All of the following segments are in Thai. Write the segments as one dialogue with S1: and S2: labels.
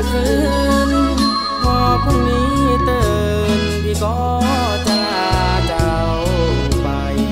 S1: คืนพอพรุ่งนี้ตื่นพี่ก็จะลาเจ้าไป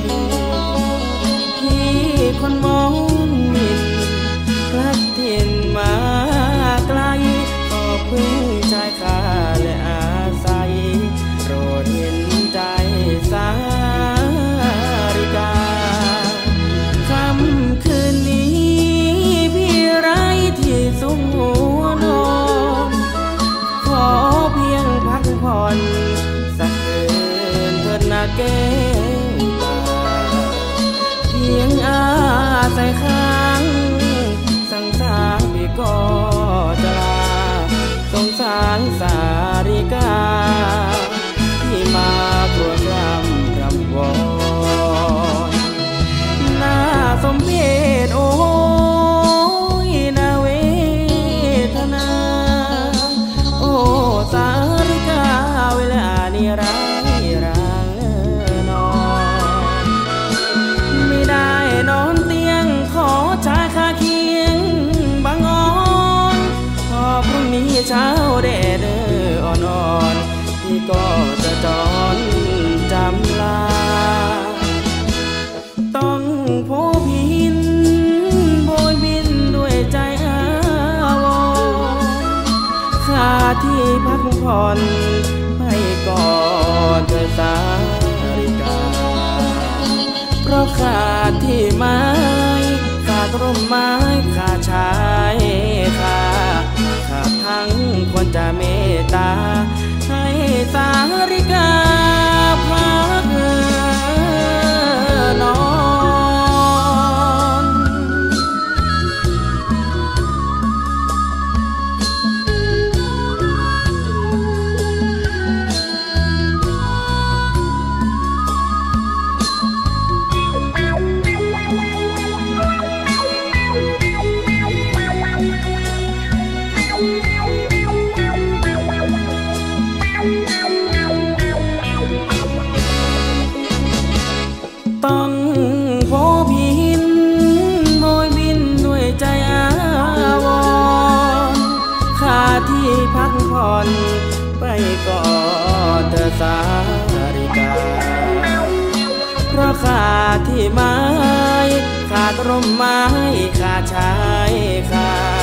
S1: พี่คนมองมินรักถิ่นมาไกลก็พึ่งใจข้าและอาศัยโปรดเห็นใจสาริกาค่ำคืนนี้พี่ไร้ที่สุขหัวนอนขอเพียงพักผ่อนสักคืนเถิดนาแก้วตาเพียงอาศัยค้างสังสารพี่ก็จะลาสงสารสาริกาที่มาครวญรำวอนน่าสมเพชโอ้ยน่าเวทนาโอ้สาริกาเวลานี้ร้ายรางนอนไม่ได้นอนเตียงขอชายคาเคียงบางอ่อนพอพรุ่งนี้เช้าแดดอ่อนๆพี่ก็จะจรจำลาต้องโผพินโบยบินด้วยใจอาวรขาดที่พักผ่อนให้ก่อนเธอสาริกาเพราะขาดที่ไม้ขาดร่มไม้ขาดชายขาดทั้งคนจะเมตตาให้สาริกาพักนอนต้องโผพินโบยบินด้วยใจอาวรขาดที่พักผ่อนไปก่อนเธอสาริกาเพราะขาดที่ไม้ขาดร่มไม้ขาดชาย